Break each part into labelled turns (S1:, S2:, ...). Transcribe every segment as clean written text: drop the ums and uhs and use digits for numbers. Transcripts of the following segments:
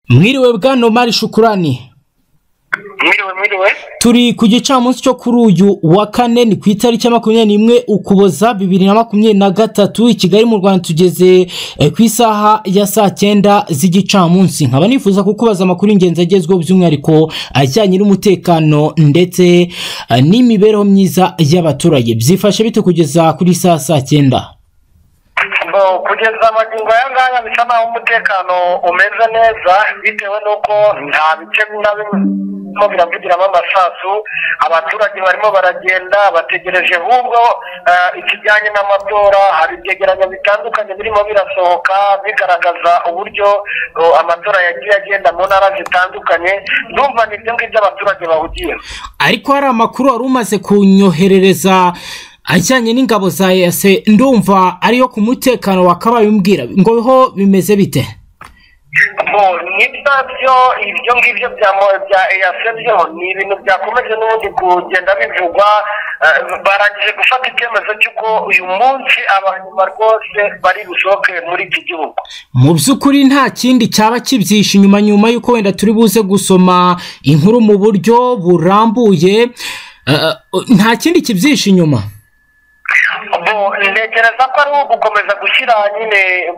S1: Mwiriwe bwana Omar Shukurani.
S2: Mwiriwe.
S1: Turi ku gicamunsi cyo kuri uyu wa kane ni ku itariki ya 21 Ukuboza 2023 i Kigali mu Rwanda tugeze ku isaha ya saa 9 z'igicamunsi. Nkaba nifuza kukubaza amakuru ingenzi agezweho by'umwihariko ajyanye n'umutekano ndetse n'imibereho myiza y'abaturage. Byifashe bite kugeza kuri saa 9?
S2: Kugeza amagingo yangaya bisa naho umutekano umeze neza bitewe nuko nta bice na bimwe biravugiramo amasasu. Abaturage barimo baragenda bategereje ahubwo ikijyanye n'amatora. Hari ibyegeranyo bitandukanye birimo birasohoka bigaragaza uburyo amatora yagiye agenda mu ntara zitandukanye. Ndumva nibyo ngibyo abaturage bahugiye,
S1: ariko hari amakuru wari umaze kunyoherereza ajyanye n'ingabo za EAC ndumva ariyo ku mutekano wakabaye umbwira ngo ho bimeze bite?
S2: Nibyo ibyo ngibyo bya EAC byo ni ibintu byakomeje n'ubundi kugenda bivugwa. Barangije gufata icyemezo cy'uko uyu munsi abanyuma rwose bari busohoke muri iki gihugu.
S1: Mu by'ukuri nta kindi cyaba kibyishe nyuma y'uko wenda turi buze gusoma inkuru mu buryo burambuye, nta kindi kibyishe inyuma.
S2: Ntekereza ko ari ugukomeza gushyira nyine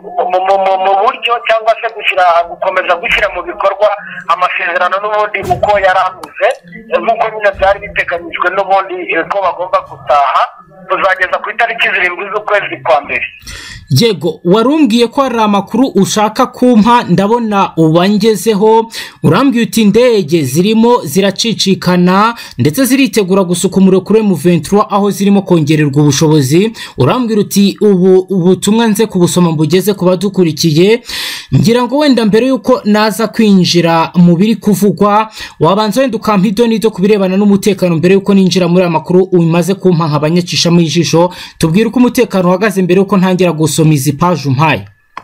S2: mu buryo cyangwa se gukomeza gushyira mu bikorwa amasezerano n'ubundi uko yaravuze, nk'uko nyine byari biteganyijwe n'ubundi ko bagomba gutaha kuzageza ku itariki 7 z'ukwezi kwa mbere.
S1: Yego, warumbwiye ko hari amakuru ushaka kumpa ndabona ubangezeho. Urambwiye uti indege zirimo ziracicikana ndetse ziritegura gusuka umuriro kuri M23 aho zirimo kongererwa ubushobozi. Urambwira uti ubutumwa nze kubusoma mbugeze ku badukurikiye. Ngira ngo wenda mbere yuko naza kwinjira mu biri kuvugwa wabanza wenda ukampa idonido kubirebana n'umutekano mbere yuko ninjira muri amakuru umaze kumpa nk'abanyacisha mu ijisho. Tubwire uko umutekano uhagaze mbere yuko ntangira gusoma izi page umpaye.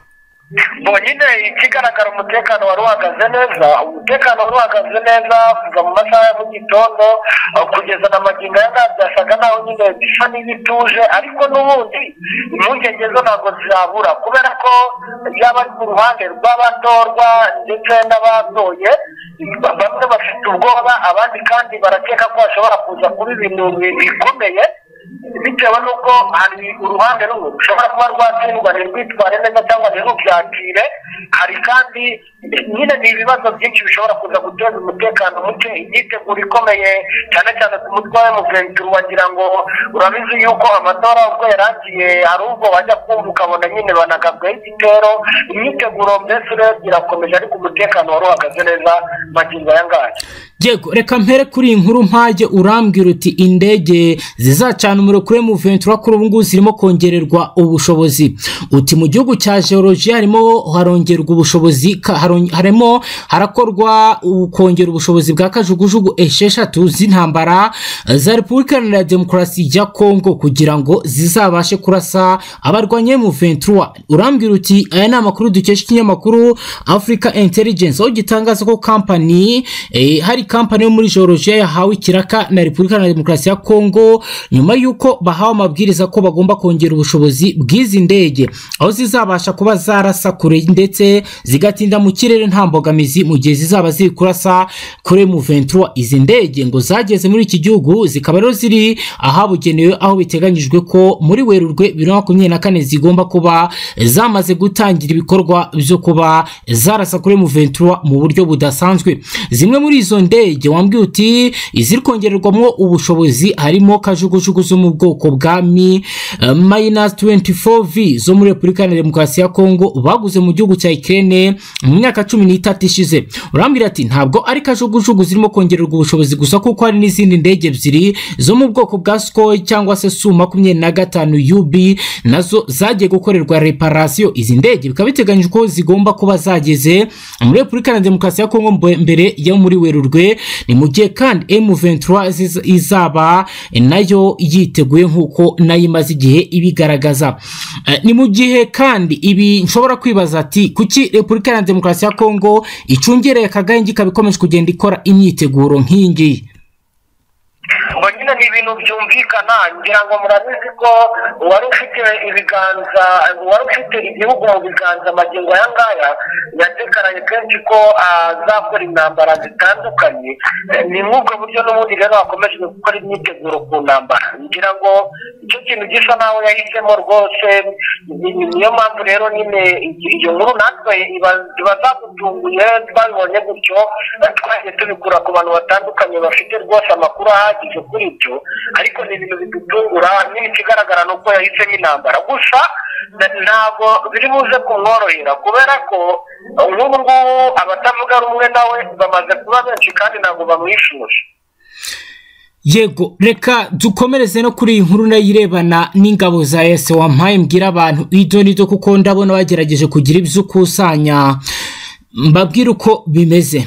S2: Nyine ikigaragara umutekano wari uhagaze neza. Umutekano wari uhagaze neza kuva mu masaha ya mu gitondo kugeza na magingo byasaga naho nyine bisa n'ibituje, ariko n'ubundi impungenge zo ntabwo zizabura kubera ko yaba ari ku ruhande rw'abatorwa ndetse n'abatoye. Bamwe bafite ubwoba, abandi kandi barakeka ko hashobora kuza kuba ibintu bikomeye bitewe n'uko hari uruhande rumwe rushobora kuba rwatsindwa ntirwitware neza cyangwa ntirubyakire. Hari kandi nyine ni ibibazo byinshi bishobora kuza guteza umutekano muke. Imyiteguro ikomeye cyane cyane ku mutwe wa M23 wagira ngo urabizi yuko amatora ubwo yarangiye hari ubwo wajya kumva ukabona nyine banagabwaho igitero. Imyiteguro mbese irakomeje ariko umutekano wari uhagaze neza magingo yangaya.
S1: Yego, reka mpere kuri inkuru mpaje. Urambwira uti indege zizacana umuriro kuri M23 kuri ubu ngubu zirimo kongererwa ubushobozi. Uti mu gihugu cya Georgia harimo harongerwa ubushobozi, harimo harakorwa ukongera ubushobozi bwa kajugujugu 6 z'intambara za Repubulika Iharanira Demokarasi ya Kongo kugira ngo zizabashe kurasa abarwanye mu M23. Urambwira uti aya ni amakuru dukesha ikinyamakuru Africa Intelligence aho gitangaza ko hari company yo muri Georgia yahawe ikiraka na Repubulika Iharanira Demokarasi ya Kongo nyuma yuko bahawe amabwiriza ko bagomba kongera ubushobozi bw'izi ndege aho zizabasha kuba zarasa kure ndetse zigatinda mu kirere nta mbogamizi mu gihe zizaba ziri kurasa kuri M23. Izi ndege ngo zageze muri iki gihugu zikaba rero ziri ahabugenewe aho biteganyijwe ko muri Werurwe 2024 zigomba kuba zamaze gutangira ibikorwa byo kuba zarasa kuri M23 mu buryo budasanzwe. Zimwe muri izo ndege wambwiye uti iziri kongererwamo ubushobozi harimo kajugujugu zo mu bwoko bwa -24V zo muri Repubulika Iharanira Demokarasi ya Kongo baguze mu gihugu cya Ukraine mu myaka 13 ishize. Urambwira ati ntabwo ari kajugujugu zirimo kongererwa ubushobozi gusa kuko hari n'izindi ndege ebyiri zo mu bwoko bwa Sukhoi cyangwa se Su-25 UB nazo zagiye gukorerwa reparation. Izi ndege bikaba biteganyijwe ko zigomba kuba zageze muri Repubulika Iharanira Demokarasi ya Kongo mbere yo muri Werurwe. Ni mu gihe kandi M23 izaba nayo yiteguye nkuko nayo imaze igihe ibigaragaza. Ni mu gihe kandi ibi nshobora kwibaza ati kuki Repubulika Iharanira Demokarasi ya Kongo icungereye akagenge kabikomeje kugenda ikora imyiteguro nk'ingi?
S2: ngo nyine ni ibintu byumvikana, ngira ngo murabizi ko wari ufite igihugu mu biganza magingo aya ngaya yadekaraye kenshi ko azakora intambara zitandukanye. Ni nk'ubwo buryo n'ubundi rero hakomeje gukora imyiteguro ku ntambara, ngira ngo icyo kintu gisa naho yahisemo rwose. Niyo mpamvu rero nyine iyo nkuru natwe iba zagutunguye, twabibonye gutyo twagiye tubikura ku bantu batandukanye bafite rwose amakuru ahagije kuri ibyo, ariko ni ibintu bidutungura. nyine ikigaragara ni uko yahisemo intambara, gusa ntabwo biri buze kumworohera kubera ko nk'ubu ngubu abatavuga rumwe nawe bamaze kuba benshi kandi ntabwo bamwishyuye.
S1: Yego, reka dukomereze no kuri iyi nkuru nayo irebana n'ingabo za ese wampaye mbwira abantu idonido kuko ndabona bagerageje kugira ibyo ukusanya, mbabwira uko bimeze.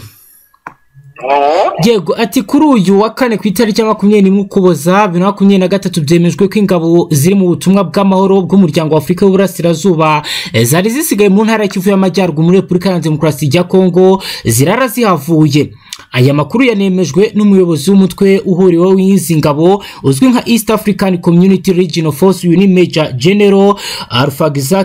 S1: Yego, ati kuri uyu wa kane ku itariki ya 21 Ukuboza 2023 byemejwe ko ingabo ziri mu butumwa bw'amahoro bw'umuryango wa Afurika y'Uburasirazuba zari zisigaye mu ntara y'Kivu y'Amajyaruguru muri Repubulika ya Demokarasi ya Kongo zirara zihavuye. Aya makuru yanemejwe n'umuyobozi w'umutwe uhuriweho w'izi ngabo uzwi nka East African Community Regional Force Unit Major General Alphagiza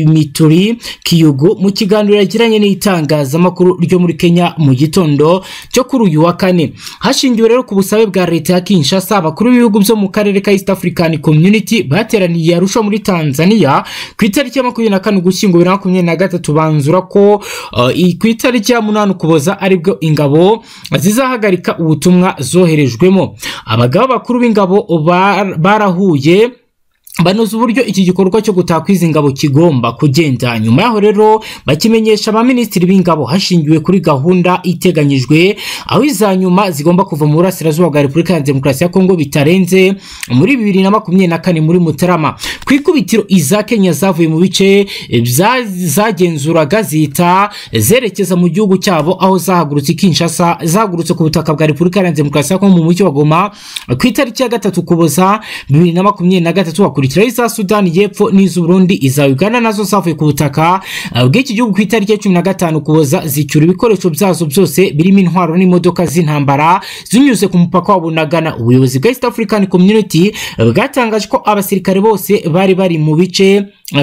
S1: Kiyugu mu kiganiro yagiranye n'itangazamakuru ryo muri Kenya mu gitondo cyo kuri uyu wa kane. Hashingiwe rero ku busabe bwa leta ya Kinshasa, abakuru b'ibihugu byo mu karere ka East African Community bateraniye Arusha muri Tanzania ku itariki ya 24 Ugushyingo 2023 banzura ko ku itariki ya 8 Ukuboza aribwo ingabo zizahagarika ubutumwa zoherejwemo. Abagabo bakuru b'ingabo barahuye banoza uburyo iki gikorwa cyo gutakwiza ingabo kigomba kugenda. Nyuma yaho rero bakimenyesha abaminisitiri b'ingabo hashingiwe kuri gahunda iteganyijwe, aho izanyuma zigomba kuva mu burasirazuba bwa Repubulika ya Demokarasi ya Kongo bitarenze muri 2024 muri Mutarama. Ku ikubitiro iza Kenya zavuye mu bice zagenzuraga zita zerekeza mu gihugu cyabo, aho zahagurutse Kinshasa, zahagurutse ku butaka bwa Repubulika ya Demokarasi ya Kongo mu mujyi wa Goma ku itariki ya 3 Ukuboza 2023 za Sudani y'Epfo n'iz'u Burundi, iza Uganda nazo zavuye ku butaka bw'iki gihugu ku itariki ya 15 Ukuboza zicyura ibikoresho byazo byose birimo intwaro n'imodoka z'intambara zinyuze ku mupaka wa Bunagana. Ubuyobozi bwa East African Community bwatangaje ko abasirikare bose bari mu bice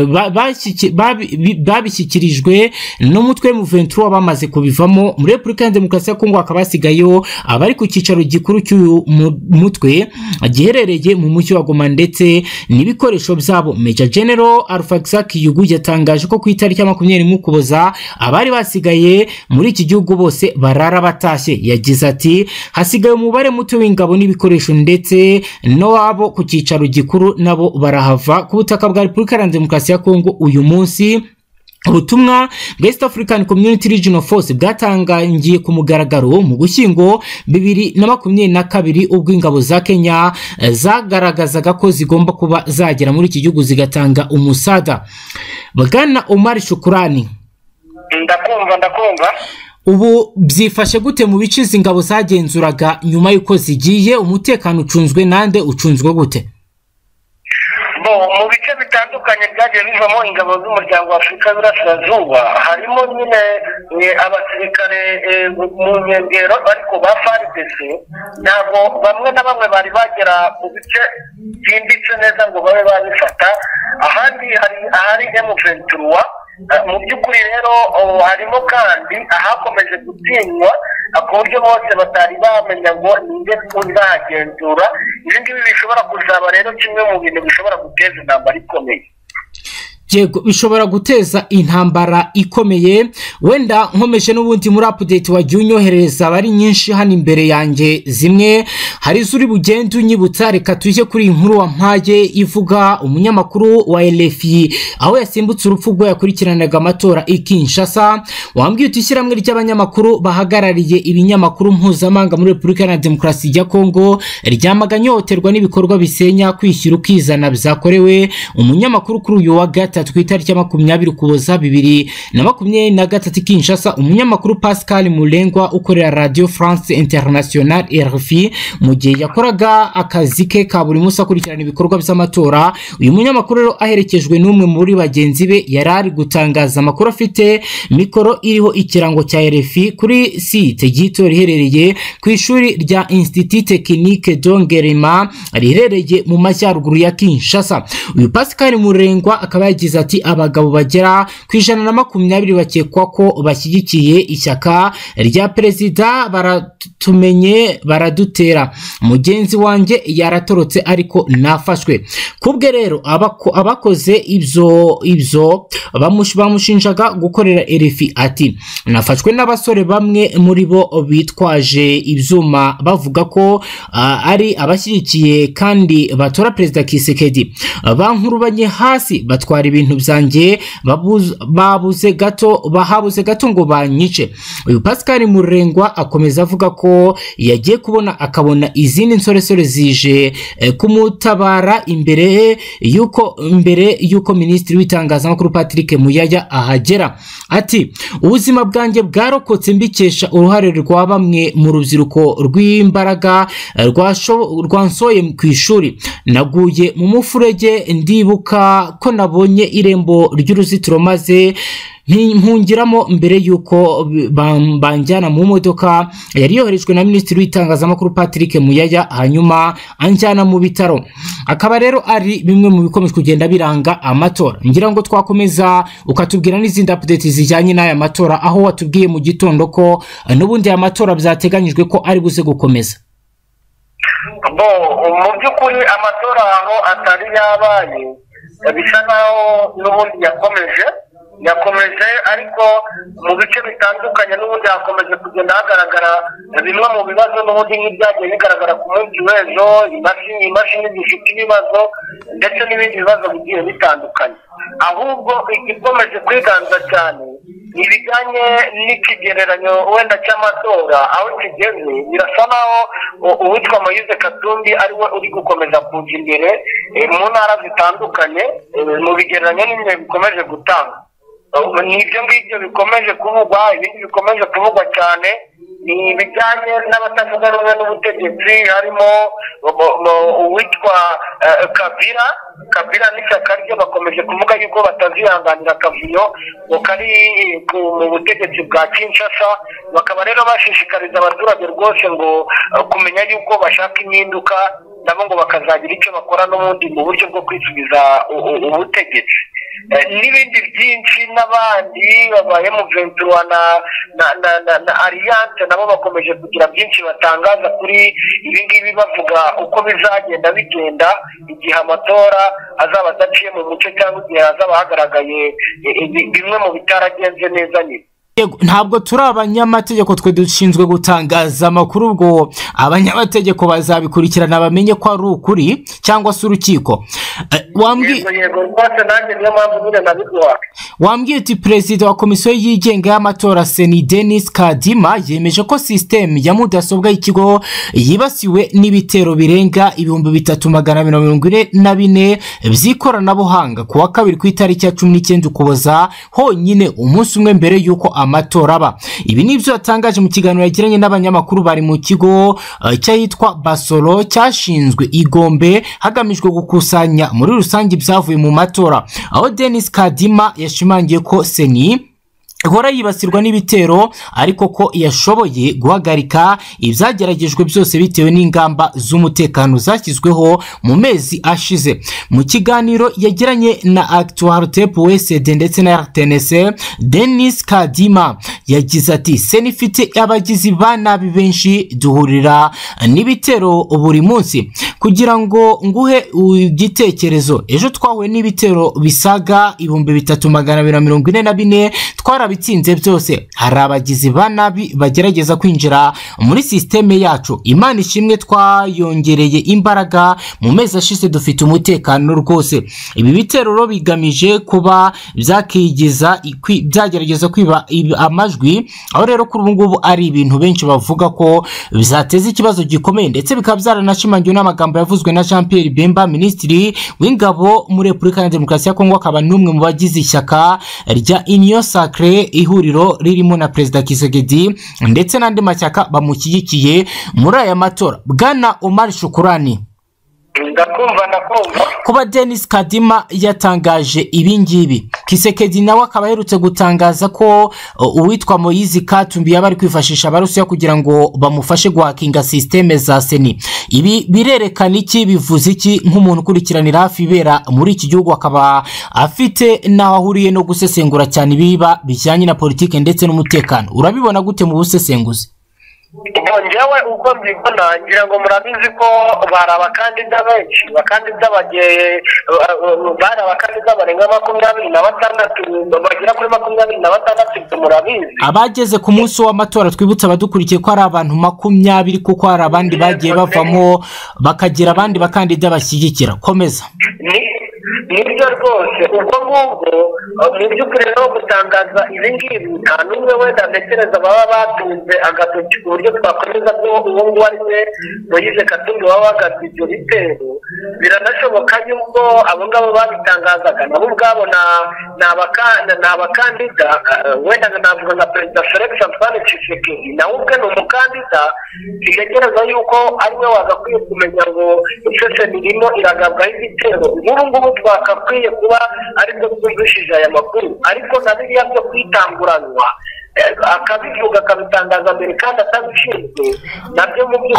S1: babishyikirijwe n'umutwe M23 bamaze kubivamo. Muri Repubulika ya Demokarasi ya Kongo hakaba hasigayeho abari ku cyicaro gikuru cy'uyu mutwe giherereye mu mujyi wa Goma ndetse n'ibikoresho byabo. Major General Alphagiza Kiyugu yatangaje ko ku itariki ya 21 Ukuboza abari basigaye muri iki gihugu bose barara batashye. Yagize ati hasigaye umubare muto w'ingabo n'ibikoresho ndetse no wabo ku cyicaro gikuru nabo barahava ku butaka bwa Repubulika ya Demokarasi ya Kongo uyu munsi. Ubutumwa bwa East African Community Regional Force bwatangiye ku mugaragaro mu Gushyingo 2022 ubwo ingabo za Kenya zagaragazaga ko zigomba kuba zagera muri iki gihugu zigatanga umusada. Bwana Omar Shukurani,
S2: ndakumva.
S1: Ubu byifashe gute mu bice ingabo zagenzuraga nyuma yuko zigiye? Umutekano ucunzwe nande, ucunzwe gute?
S2: Mu bice bitandukanye byagiye bivamo ingabo z'umuryango wa Afurika y'Uburasirazuba harimo nyine abasirikare mu nkengero ariko ba FARDC ntabwo bamwe na bamwe bari bagera mu bice byimbitse neza ngo babe babifata. Ahandi hari M23. Mu by'ukuri rero harimo kandi ahakomeje gutinywa ku buryo bose batari bamenya ngo ninde uzagenzura. Ibi ngibi bishobora kuzaba rero kimwe mu bintu bishobora guteza intambara ikomeye.
S1: Yego, bishobora guteza intambara ikomeye. Wenda nkomeje n'ubundi muri update wagiye unyohereza bari nyinshi hano imbere yanjye, zimwe hari zuri bugende unyibutsa. Reka tuje kuri inkuru wampaye ivuga umunyamakuru wa LFI aho yasimbutse urupfu rwo yakurikiranaga amatora i Kinshasa. Wambwiye uti ishyirahamwe ry'abanyamakuru bahagarariye ibinyamakuru mpuzamahanga muri Repubulika ya Demokarasi ya Kongo ryamaganye ihohoterwa n'ibikorwa bisenya kwishyira ukizana byakorewe umunyamakuru kuri uyu wa gatatu gatatu ku itariki ya 20 Ukuboza 2023 Kinshasa. Umunyamakuru Pascal Mulengwa ukorera Radio France International RFI mu gihe yakoraga akazi ke ka buri munsi akurikirana ibikorwa by'amatora, uyu munyamakuru rero aherekejwe n'umwe muri bagenzi be yarari gutangaza amakuru afite mikoro iriho ikirango cya RFI kuri site gito riherereye ku ishuri rya Institut Technique d'Ongerema riherereye mu majyaruguru ya Kinshasa. Uyu Pascal Mulengwa akaba yagize ati abagabo bagera ku 120 bakekwa ko bashyigikiye ishyaka rya perezida baratumenye baradutera, mugenzi wanjye yaratorotse ariko nafashwe. Kubwe rero abakoze ibyo bamushinjaga gukorera RFI ati nafashwe n'abasore bamwe muri bo bitwaje ibyuma bavuga ko ari abashyigikiye kandi batora perezida Kisekedi, bankurubanye hasi batwara ibintu byanjye bahabuze gato ngo banyice. Uyu Pascal Mulengwa akomeza avuga ko yagiye akabona izindi nsoresore zije kumutabara imbere yuko Minisitiri w'itangazamakuru Patrick Muyaya ahagera. Ati ubuzima bwanjye bwarokotse mbikesha uruhare rwa bamwe mu rubyiruko rw'imbaraga rwansoye ku ishuri, naguye mu mufurege ndibuka ko nabonye irembo ry'uruzitiro maze mpungiramo mbere yuko banjyana mu modoka yari yoherejwe na Minisitiri w'itangazamakuru Patrick Muyaya hanyuma anjyana mu bitaro. Akaba rero ari bimwe mu bikomeje kugenda biranga amatora. Ngira ngo twakomeza ukatubwira n'izindi update zijyanye n'aya matora, aho watubwiye mu gitondo ko n'ubundi aya matora byateganyijwe ko ari buze gukomeza.
S2: Mu by'ukuri amatora aho atari yabaye bisa naho n'ubundi yakomeje ariko mu bice bitandukanye n'ubundi hakomeje kugenda hagaragara bimwe mu bibazo n'ubundi nk'ibyagiye bigaragara ku munsi w'ejo, imashini zifite ibibazo ndetse n'ibindi bibazo bigiye bitandukanye. Ahubwo igikomeje kwiganza cyane ibijyanye n'ikigereranyo wenda cy'amatora aho kigeze, birasa naho uwitwa Moise Katumbi ariwe uri gukomeza kuza imbere mu ntara zitandukanye mu bigereranyo n'ibyo bikomeje gutanga. Nibyo ngibyo bikomeje kuvugwa. Ibindi bikomeje kuvugwa cyane ni ibijyanye n'abatavuga rumwe n'ubutegetsi, harimo uwitwa Kabila n'ishyaka rye bakomeje kuvuga yuko batazihanganira akavuyo ngo kari mu butegetsi bwa Kinshasa. Bakaba rero bashishikariza abaturage rwose ngo kumenya yuko bashaka impinduka nabo ngo bakazagira icyo bakora n'ubundi mu buryo bwo kwisubiza ubutegetsi. N'ibindi byinshi n'abandi babaye mu Ventura na Alliance nabo bakomeje kugira byinshi batangaza kuri ibi ngibi, bavuga uko bizagenda bigenda igihe amatora azaba adaciye mu mucyo cyangwa igihe hazaba hagaragaye bimwe mu bitaragenze neza nyine.
S1: Ntabwo turi abanyamategeko, twe dushinzwe gutangaza amakuru, ubwo abanyamategeko bazabikurikirana bamenye ko ari ukuri cyangwa se urukiko. Wambwiye uti perezida wa komisiyo yigenga y'amatora Seni Denis Kadima yemeje ko system ya mudasobwa y'ikigo yibasiwe n'ibitero birenga 3444 by'ikoranabuhanga ku wa kabiri ku itariki ya 19 Ukuboza, honyine umunsi umwe mbere yuko amatora aba. Ibi nibyo yatangaje mu kiganiro yagiranye n'abanyamakuru bari mu kigo cyitwa Basoro cyashinzwe igombe hagamijwe gukusanya muri rusange ibyavuye mu matora, aho Denis Kadima yashimangiye ko Seni ihora yibasirwa n'ibitero ariko ko yashoboye guhagarika ibyageragejwe byose bitewe n'ingamba z'umutekano zashyizweho mu mezi ashize. Mu kiganiro yagiranye na Actualité PSD ndetse na RTNC, Denis Kadima yagize ati Seni ifite abagizi ba nabi benshi, duhurira n'ibitero buri munsi. Kugira ngo nguhe igitekerezo, ejo twahuye n'ibitero bisaga 3244 twarabi twabitsinze byose, hari abagizi ba nabi bagerageza kwinjira muri systeme yacu. Imana ishimwe twayongereye imbaraga, mu mezi ashize dufite umutekano rwose. Ibi bitero bigamije kuba byagerageza kwiba amajwi, aho rero kuri ubu ngubu ari ibintu benshi bavuga ko bizateza ikibazo gikomeye, ndetse bikaba byaranashimangiwe n'amagambo yavuzwe na Jean Pierre Bemba, minisitiri w'ingabo muri Repubulika ya Demokarasi ya Kongo, akaba n'umwe mu bagize ishyaka rya Union Sacrée, ihuriro ririmo na Perezida Tshisekedi ndetse n'andi mashyaka bamushyigikiye muri aya matora. Bwana Omar Shukurani,
S2: ndakumva.
S1: kuba Denis Kadima yatangaje ibingibi, Tshisekedi nawe akaba aherutse gutangaza ko uwitwa Moise Katumbi yaba ari kwifashisha Abarusiya kugira ngo bamufashe guhakinga systeme za seni. Ibi birerekana iki, bivuze iki nk'umuntu ukurikiranira hafi ibera muri iki gihugu, akaba afite naho ahuriye no gusesengura cyane ibiba bijyanye na politike ndetse n'umutekano? Urabibona gute mu busesenguzi?
S2: Njyewe uko mbibona, ngira ngo murabizi ko bari abakandida benshi, abakandida barenga 26, bagera kuri 26, murabizi.
S1: Abageze ku munsi w'amatora, twibutsa abadukurikiye ko ari abantu 20, kuko hari abandi bagiye bavamo bakagira abandi bakandida bashyigikira. Komeza.
S2: Nibyo rwose, ubwo ngubwo mu by'ukuri rero gutangaza ibi ngibi nta n'umwe wenda ntekereza baba batunze agatoki ku buryo twakomeza ko uwo nguwo ari we Moise Katumbi waba wagabye ibyo bitero. Biranashoboka yuko abo ngabo babitangazaga nabo ubwabo ni abakandida, wenda navuga nka Perezida Felix Antoine Tshisekedi, nawe ubwe ni umukandida. Bigaragaza yuko ari we wagakwiye kumenya ngo isese irimo iragabwaho ibitero. Nk'ubu ngubu twakakwiye kuba aribyo twumvishije aya makuru, ariko na biriya byo kwitanguranwa akabivuga akabitangaza mbere kandi atabishinzwe nabyo mu byo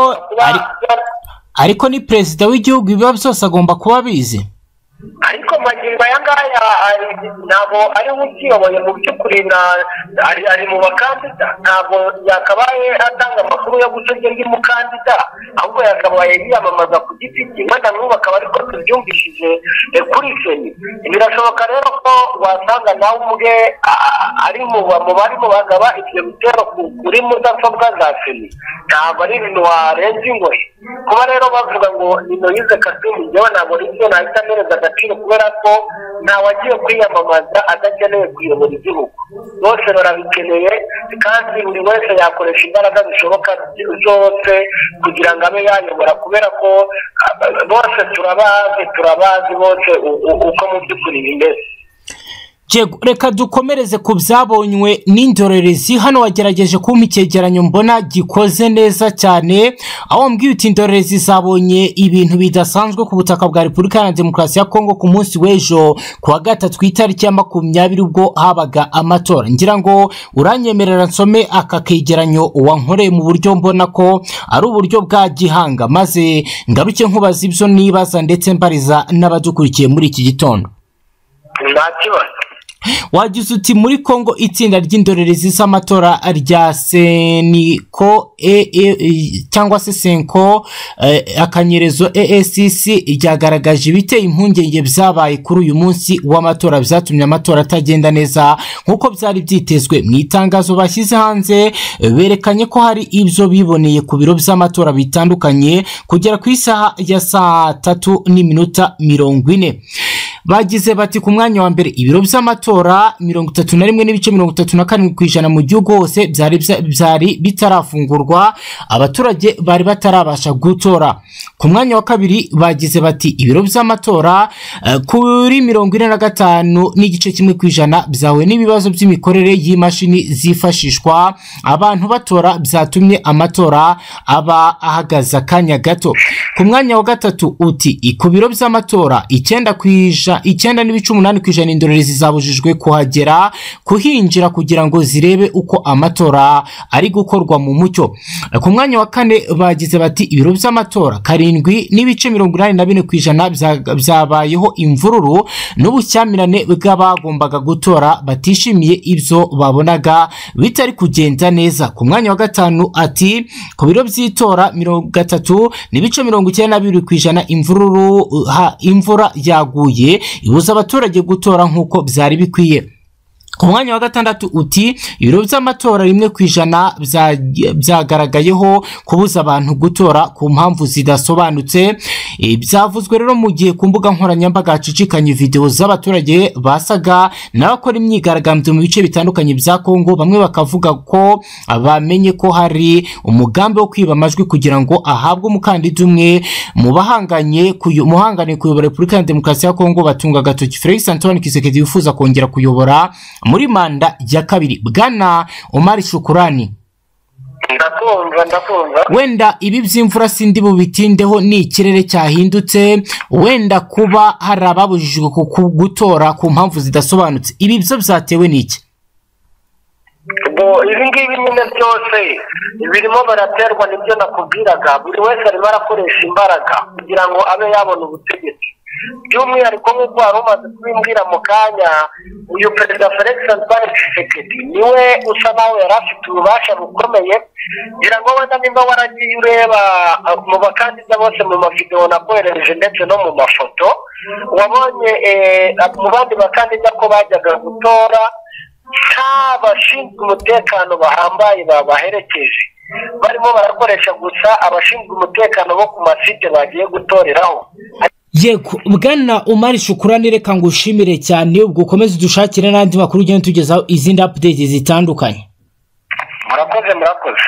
S1: ariko ni perezida w'igihugu, ibiba byose agomba kuba abizi.
S2: ariko magingo aya ngaya ntabwo ari we ukiyoboye mu by'ukuri, ari mu bakandida. Ntabwo yakabaye atanga amakuru yo gutegera y'umukandida, ahubwo yakabaye yiyamamaza ku giti cye, wenda n'ubu akaba ariko tubyumvishije kuri seni. Birashoboka rero ko wasanga nawe ubwe ari mu barimo bagaba ibyo bitero kuri mudasobwa za seni. Ntabwo ari ibintu warenza ingoyi. Kuba rero bavuga ngo ni Moise Katumbi, njyewe ntabwo ribyo nahita mpereza agaciro, kubera ko ntawe agiye kwiyamamaza adakeneye kuyobora igihugu. Bose barabikeneye, kandi buri wese yakoresha imbaraga zishoboka zose kugira ngo abe yayobora, kubera ko bose turabazi bose uko mu by'ukuri bimeze.
S1: Reka dukomereze ku byabonywe n'indorerezi. Hano wagerageje kumpa icyegeranyo mbona gikoze neza cyane, aho mbwiye uti indorerezi zabonye ibintu bidasanzwe ku butaka bwa Repubulika ya Demokarasi ya Kongo ku munsi w'ejo kuwa gatatu itariki ya 20 ubwo habaga amatora. Ngira ngo uranyemerera nsome aka kegeranyo wankoreye mu buryo mbona ko ari uburyo bwa gihanga, maze ngaruke nkubaza ibyo nibaza ndetse mbariza n'abadukurikiye muri iki gitondo. Wagize uti muri Kongo itsinda ry'indorerezi z'amatora rya Seniko cyangwa se Senko akanyerezo EACC ryagaragaje ibiteye impungenge byabaye kuri uyu munsi w'amatora, byatumye amatora atagenda neza nkuko byari byitezwe. Mu itangazo bashyize hanze berekanye ko hari ibyo biboneye ku biro by'amatora bitandukanye kugera ku isaha ya 3:40. Bagize bati ku mwanya wa mbere ibiro by'amatora 31.37% mu gihugu hose byari bitarafungurwa, abaturage bari batarabasha gutora. Ku mwanya wa kabiri bagize bati ibiro by'amatora kuri 45.1% byawe n'ibibazo by'imikorere y'imashini zifashishwa abantu batora, byatumye amatora aba ahagaza kanya gato. Ku mwanya wa gatatu uti ku biro by'amatora 9.8% indorerezi zabujijwe kuhagera kuhinjira kugira ngo zirebe uko amatora ari gukorwa mu mucyo. Ku mwanya wa kane bagize bati ibiro by'amatora 7.84% byabayeho imvururu n'ubushyamirane bw'abagombaga gutora batishimiye ibyo babonaga bitari kugenda neza. Ku mwanya wa gatanu ati ku biro by'itora 3.92% imvura yaguye ibuza abaturage gutora nk'uko byari bikwiye. ku mwanya wa gatandatu uti ibiro by'amatora 1% byagaragayeho kubuza abantu gutora ku mpamvu zidasobanutse. Byavuzwe rero mu gihe ku mbuga nkoranyambaga hacicikanye video z'abaturage basaga n'abakora imyigaragambyo mu bice bitandukanye bya Kongo. Bamwe bakavuga ko bamenye ko hari umugambi wo kwiba amajwi kugira ngo ahabwe umukandida umwe mu bahanganye kuyobora Repubulika ya Demokarasi ya Kongo. Batunga agatoki Felix Antoine Tshisekedi yifuza kongera kuyobora muri manda ya kabiri. Bwana Omar Shukurani,
S2: ndakumva.
S1: Wenda ibi by'imvura sindi bubitindeho, ni ikirere cyahindutse, wenda kuba hari ababujijwe gutora ku mpamvu zidasobanutse, ibi byo byatewe n'iki?
S2: Ibi ngibi nyine byose birimo baraterwa n'ibyo nakubwiraga. Buri wese arimo arakoresha imbaraga kugira ngo abe yabona ubutegetsi. By'umwihariko nk'uko wari umaze kubimbwira mu kanya, uyu perezida Felix Antoine Tshisekedi niwe usa nawe yari afite ububasha bukomeye. ngira ngo wenda nimba waragiye ureba mu bakandida bose mu mavideo nakohereje ndetse no mu mafoto, wabonye mu bandi bakandida ko bajyaga gutora abashinzwe umutekano bahambaye babaherekeje, barimo barakoresha gusa abashinzwe umutekano bo ku masite bagiye gutoreraho.
S1: Yego, Bwana Omar Shukurani, reka ngushimire cyane, ubwo ukomeze dushakire n'andi makuru ugenda tugezaho izindi updates zitandukanye.
S2: Murakoze